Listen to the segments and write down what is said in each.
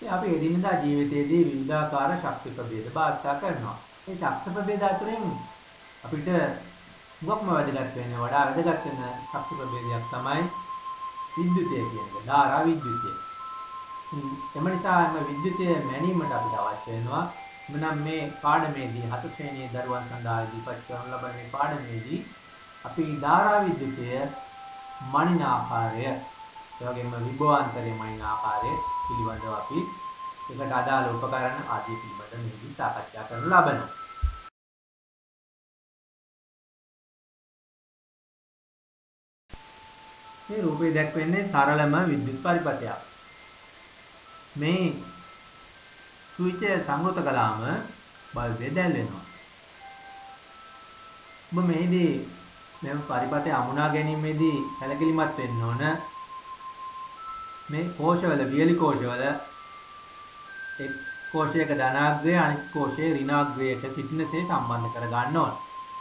අපි එදිනදා ජීවිතයේදී විවිධාකාර ශක්ති ප්‍රභේද භාවිතා කරනවා. මේ ශක්ති ප්‍රභේද අතරින් අපිට මුගක්ම වැදගත් වෙන්නේ වඩා වැදගත් වෙන ශක්ති ප්‍රභේදයක් තමයි විද්‍යුතය කියන්නේ. ධාරා විද්‍යුතය. එම නිසා මේ විද්‍යුතය මැනීමට අපිට අවශ්‍ය වෙනවා. එමනම් මේ පාඩමේදී 7 ශ්‍රේණියේ දරුවන් සඳහා ඉදිරිපත් කරන ලබන මේ පාඩමේදී අපි ධාරා විද්‍යුතය මනින ආකාරය, ඒ වගේම විභවාන්තරයේ මනින ආකාරය පිළිබඳව අපි ඒකට අදාළ උපකරණ ආදී පිළිබඳව මෙහිදී සාකච්ඡා කරනු ලබනවා. මේ රූපේ දැක්වෙන්නේ සරලම විද්‍යුත් පරිපථයක්. මේ ස්විච් එක සංවෘත කළාම බල්බය දැල් වෙනවා. ඔබ මේදී මේ පරිපථය අමුණා ගැනීමේදී සැලකිලිමත් වෙන්න ඕන. මේ කෝෂවල වියලි කෝෂවල එක් කෝෂයක ධනාග්‍රය අනිත් කෝෂයේ ඍණාග්‍රයට සිටිනසේ සම්බන්ධ කර ගන්න ඕන.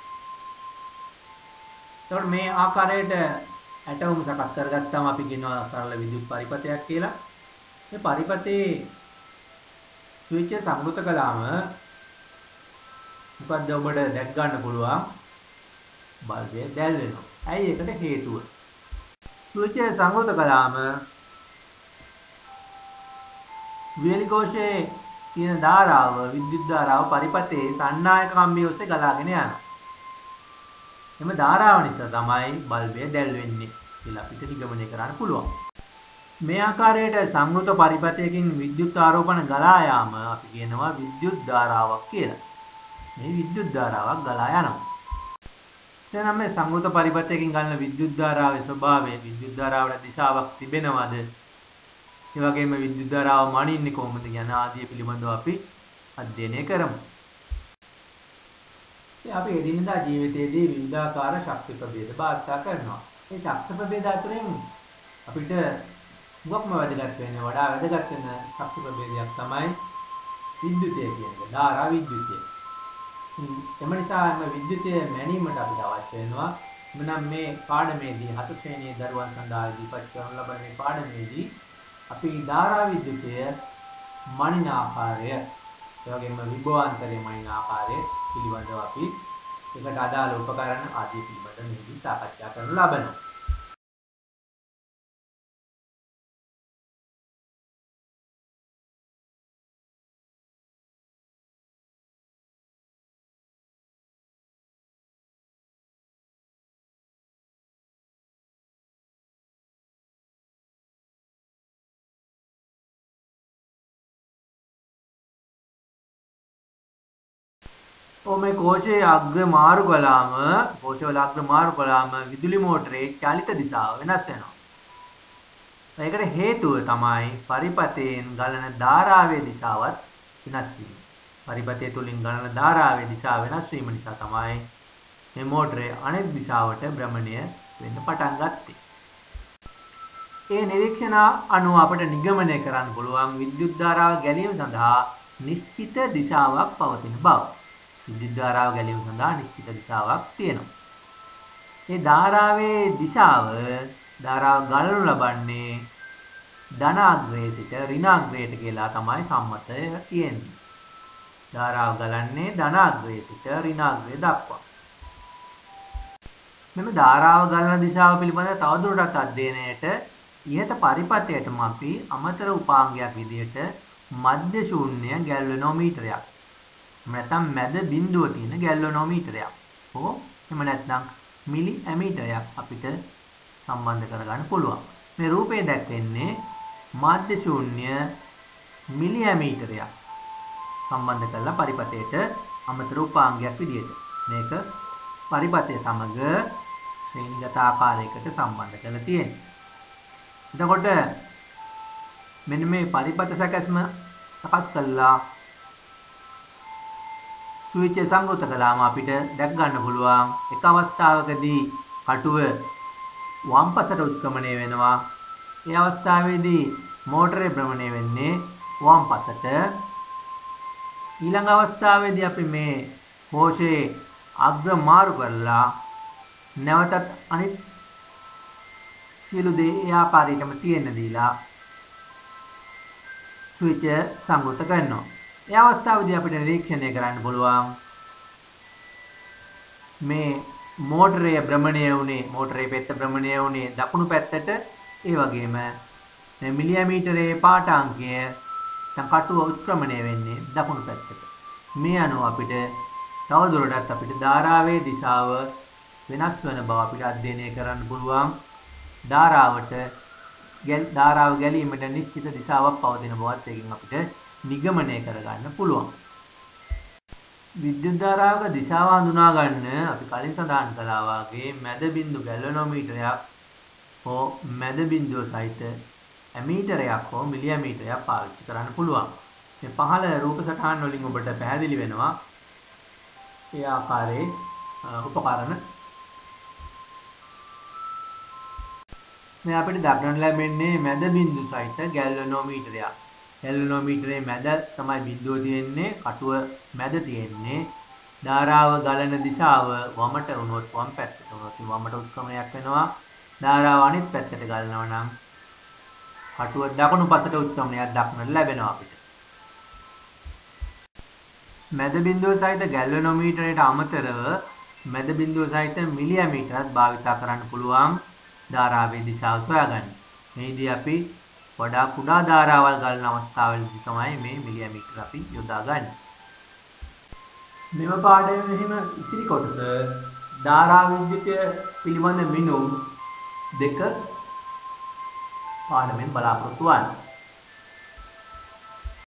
එතකොට මේ ආකාරයට ඇටවුම් සකස් කරගත්තාම අපි කියනවා සරල විද්‍යුත් පරිපථයක් කියලා. මේ පරිපථයේ ස්විච් එක සංවෘත කළාම මොකද ඔබට දැක් ගන්න පුළුවන් බල්බය දැල් වෙනවා. ඇයි ඒකට හේතුව? ස්විච් එක සංවෘත කළාම වියලි කෝෂයේ තියෙන ධාරාව විද්‍යුත් ධාරාව පරිපථයේ සන්නායක කම්බිය ඔස්සේ ගලාගෙන යනවා. එම ධාරාව නිසා තමයි බල්බය දැල් වෙන්නේ කියලා අපිට නිගමනය කරන්න පුළුවන්. මේ ආකාරයට සංවෘත පරිපථයකින් විද්‍යුත් ආරෝපණ ගලා යාම අපි කියනවා විද්‍යුත් ධාරාවක් කියලා. මේ විද්‍යුත් ධාරාවක් ගලා යනවා. එතනම් මේ සංවෘත පරිපථයකින් ගන්න විද්‍යුත් ධාරාවේ ස්වභාවය, විද්‍යුත් ධාරාවට දිශාවක් තිබෙනවද? ඒ වගේම විද්‍යුත් ධාරාව මනින්නේ කොහොමද යන ආදී පිළිබඳව අපි අධ්‍යයනය කරමු. අපි එදිනදා ජීවිතයේදී විවිධාකාර ශක්ති ප්‍රභේද භාවිතා කරනවා. මේ ශක්ති ප්‍රභේද අතරින් අපිට මුගක්ම වැදගත් වෙන්නේ වඩා වැදගත් වෙන ශක්ති ප්‍රභේදයක් තමයි විද්‍යුතය කියන්නේ. ධාරා විද්‍යුතය. එම නිසා මේ විද්‍යුතය මැනීමට අපිට අවශ්‍ය වෙනවා. එමනම් මේ පාඩමේදී 7 ශ්‍රේණියේ දරුවන් සඳහා ඉදිරිපත් කරන ලබන මේ පාඩමේදී අපි ධාරා විද්‍යුතය මනින ආකාරය, ඒ වගේම විභවාන්තරයේ මනින ආකාරය පිළිබඳව අපි ඒකට අදාළ උපකරණ ආදී පිළිබඳව මෙහිදී සාකච්ඡා කරනු ලබනවා. මේ කෝෂයේ අග්‍ර මාරු කළාම කෝෂවල අග්‍ර මාරු කළාම විදුලි මෝටරේ චලිත දිශාව වෙනස් වෙනවා. ඒකට හේතුව තමයි පරිපථයෙන් ගලන ධාරාවේ දිශාවත් වෙනස් වීම. පරිපථය තුලින් ගලන ධාරාවේ දිශාව වෙනස් වීම නිසා තමයි මේ මෝටරේ අනෙක් දිශාවට භ්‍රමණය වෙන්න පටන් ගත්තේ. ඒ නිරීක්ෂණ අනුව අපට නිගමනය කරන්න පුළුවන් විද්‍යුත් ධාරාව ගැලීම සඳහා නිශ්චිත දිශාවක් පවතින බව. විද්‍යුත් ධාරාව ගැලීම සඳහා නිශ්චිත දිශාවක් තියෙනවා. මේ ධාරාවේ දිශාව ධාරාව ගලනු ලබන්නේ ධනාග්‍රයේ සිට ඍණාග්‍රයට කියලා තමයි සම්මතය තියෙන්නේ. ධාරාව ගලන්නේ ධනාග්‍රයේ සිට ඍණාග්‍රය දක්වා. මෙන්න ධාරාව ගලන දිශාව පිළිබඳව තවදුරටත් අධ්‍යයනයට ඉහත පරිපථයටම අපි අමතර උපාංගයක් විදිහට මධ්‍ය ශූන්‍ය ගැල්වනෝමීටරයක් නැත්නම් මැද බිඳුව තියෙන ගැල්වනෝමීටරයක් හෝ එහෙම නැත්නම් මිලි ඇමීටරයක් අපිට සම්බන්ධ කරගන්න පුළුවන්. මේ රූපේ දැක්වෙන්නේ මධ්‍ය ශූන්‍ය මිලි ඇමීටරයක් සම්බන්ධ කරලා පරිපථයට අමතර උපාංගයක් විදිහට මේක පරිපථය සමග ශ්‍රේණිගත ආකාරයකට සම්බන්ධ කරලා තියෙනවා. එතකොට මෙන්න මේ පරිපථ සැකස්ම සකස් කළා ස්විච් එක සංවෘත කළාම අපිට දැක් ගන්න පුළුවන් එක අවස්ථාවකදී කටුව වම් පසට උත්ක්‍රමණය වෙනවා. ඒ අවස්ථාවේදී මෝටරේ භ්‍රමණය වෙන්නේ වම් පසට. ඊළඟ අවස්ථාවේදී අපි මේ කෝෂයේ අග්‍ර මාරු කරලා නැවතත් අනිත් සියලු දේ ඒ ආකාරයටම තියෙන්න දීලා ස්විච් සංවෘත කරනවා. ඒ අවස්ථාවේදී අපිට නිරීක්ෂණය කරන්න පුළුවන් මේ මෝටරයේ භ්‍රමණය වුණේ මෝටරයේ පැත්ත භ්‍රමණය වුණේ දකුණු පැත්තට. ඒ වගේම මේ මිලිමීටරයේ පාඨාංකය කටුව උත්ක්‍රමණය වෙන්නේ දකුණු පැත්තට. මේ අනුව අපිට තවදුරටත් අපිට ධාරාවේ දිශාව වෙනස් වෙන බව අපිට අධ්‍යයනය කරන්න පුළුවන්. ධාරාව ගැලීමට නිශ්චිත දිශාවක් පවතින බවත් එකකින් අපිට නිගමනය කරගන්න පුළුවන්. විද්‍යුත් ධාරාවක දිශාව හඳුනා ගන්න අපි කලින් සඳහන් කළා වගේ මැද බිඳු ගැලවනෝමීටරයක් හෝ මැද බිඳුව සහිත ඇමීටරයක් හෝ මිලිමීටරයක් පාවිච්චි කරන්න පුළුවන්. මේ පහළ රූප සටහන් වලින් ඔබට පැහැදිලි වෙනවා ඒ ආකාරයේ උපකරණ. මේ අපිට දක්නට ලැබෙන්නේ මැද බිඳු සහිත ගැලවනෝමීටරයක්. ගැලවනෝමීටරයේ මැද තමයි බිඳුව තියෙන්නේ, කටුව මැද තියෙන්නේ. ධාරාව ගලන දිශාව වමට වුණොත් වම් පැත්තට වුණොත් වමට උත්ක්‍රමණයක් වෙනවා. ධාරාව අනිත් පැත්තට ගලනවා නම් කටුව දකුණු පසට උත්ක්‍රමණයක් දක්නට ලැබෙනවා අපිට. මැද බිඳුව සහිත ගැලවනෝමීටරයට අමතරව මැද බිඳුව සහිත මිලිමීටරත් භාවිත කරන්න පුළුවන් ධාරාවේ දිශාව සොයාගන්න. මේදී අපි වඩා කුඩා ධාරාවල් ගලන අවස්ථාවලදී තමයි මේ මිලිමීටර අපි යොදාගන්නේ. මෙම පාඩමේ මෙහිම ඉතිරි කොටස ධාරා විද්‍යුතය පිළිබඳ මිනුම් 2 පාඩමෙන් බලාපොරොත්තු වන්න.